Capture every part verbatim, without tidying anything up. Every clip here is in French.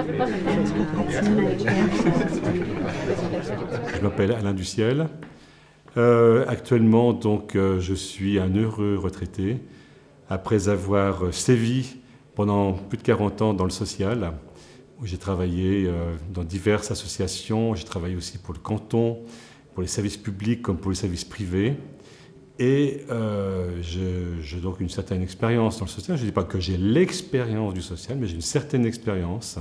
Je m'appelle Alain Duciel. Euh, actuellement, donc, euh, je suis un heureux retraité, après avoir sévi pendant plus de quarante ans dans le social, où j'ai travaillé euh, dans diverses associations. J'ai travaillé aussi pour le canton, pour les services publics comme pour les services privés. Et euh, j'ai donc une certaine expérience dans le social. Je ne dis pas que j'ai l'expérience du social, mais j'ai une certaine expérience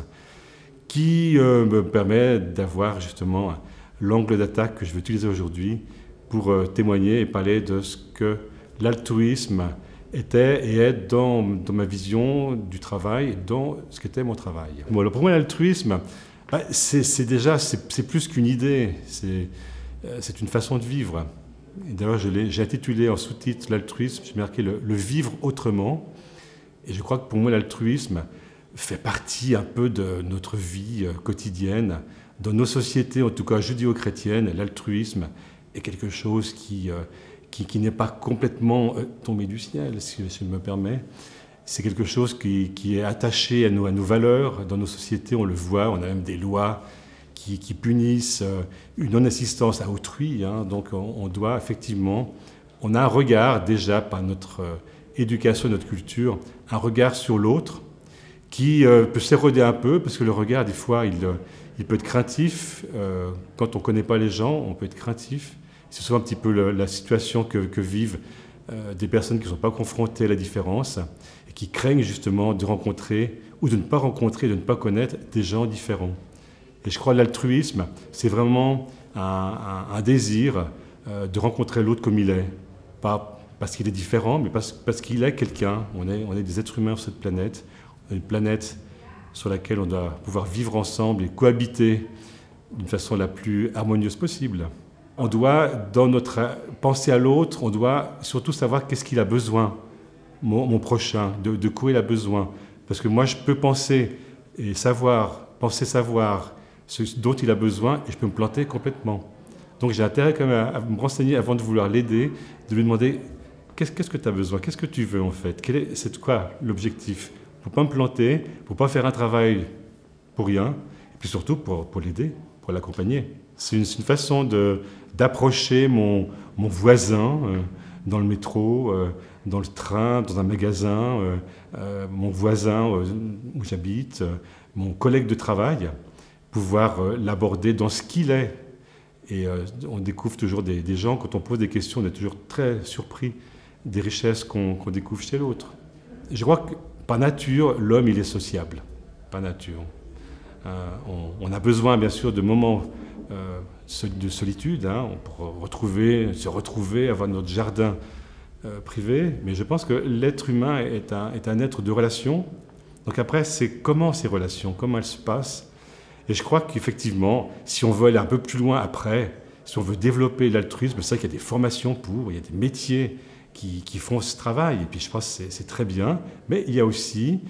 qui euh, me permet d'avoir justement l'angle d'attaque que je vais utiliser aujourd'hui pour euh, témoigner et parler de ce que l'altruisme était et est dans, dans ma vision du travail, dans ce qu'était mon travail. Bon, alors pour moi, l'altruisme, bah, c'est déjà, c'est plus qu'une idée, c'est euh, une façon de vivre. D'ailleurs, j'ai intitulé en sous-titre l'altruisme, j'ai marqué le, le vivre autrement. Et je crois que pour moi, l'altruisme fait partie un peu de notre vie quotidienne. Dans nos sociétés, en tout cas judéo-chrétiennes, l'altruisme est quelque chose qui, euh, qui, qui n'est pas complètement euh, tombé du ciel, si je me permets. C'est quelque chose qui, qui est attaché à nos, à nos valeurs. Dans nos sociétés, on le voit, on a même des lois qui, qui punissent euh, une non-assistance à autrui. Hein. Donc on, on doit effectivement, on a un regard déjà par notre euh, éducation, notre culture, un regard sur l'autre qui euh, peut s'éroder un peu, parce que le regard, des fois, il, il peut être craintif. Euh, quand on ne connaît pas les gens, on peut être craintif. C'est souvent un petit peu le, la situation que, que vivent euh, des personnes qui ne sont pas confrontées à la différence et qui craignent justement de rencontrer ou de ne pas rencontrer, de ne pas connaître des gens différents. Et je crois que l'altruisme, c'est vraiment un, un, un désir euh, de rencontrer l'autre comme il est. Pas parce qu'il est différent, mais parce, parce qu'il est quelqu'un. On est, on est des êtres humains sur cette planète. On est une planète sur laquelle on doit pouvoir vivre ensemble et cohabiter d'une façon la plus harmonieuse possible. On doit, dans notre pensée à l'autre, on doit surtout savoir qu'est-ce qu'il a besoin, mon, mon prochain, de, de quoi il a besoin. Parce que moi, je peux penser et savoir, penser savoir ce dont il a besoin et je peux me planter complètement. Donc j'ai intérêt quand même à, à me renseigner avant de vouloir l'aider, de lui demander qu'est-ce qu'est-ce que tu as besoin, qu'est-ce que tu veux en fait, c'est quoi l'objectif? Pour ne pas me planter, pour ne pas faire un travail pour rien, et puis surtout pour, pour l'aider, pour l'accompagner. C'est une, une façon d'approcher mon, mon voisin euh, dans le métro, euh, dans le train, dans un magasin, euh, euh, mon voisin euh, où j'habite, euh, mon collègue de travail, pouvoir euh, l'aborder dans ce qu'il est. Et euh, on découvre toujours des, des gens, quand on pose des questions, on est toujours très surpris des richesses qu'on qu'on découvre chez l'autre. Je crois que par nature, l'homme, il est sociable. Par nature. Euh, on, on a besoin, bien sûr, de moments euh, de solitude, hein, pour retrouver, se retrouver, avoir notre jardin euh, privé. Mais je pense que l'être humain est un, est un être de relation. Donc après, c'est comment ces relations, comment elles se passent. Et je crois qu'effectivement, si on veut aller un peu plus loin après, si on veut développer l'altruisme, c'est vrai qu'il y a des formations pour, il y a des métiers Qui, qui font ce travail, et puis je pense que c'est très bien, mais il y a aussi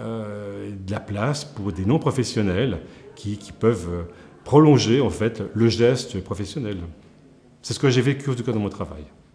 euh, de la place pour des non-professionnels qui, qui peuvent prolonger en fait le geste professionnel. C'est ce que j'ai vécu en tout cas dans mon travail.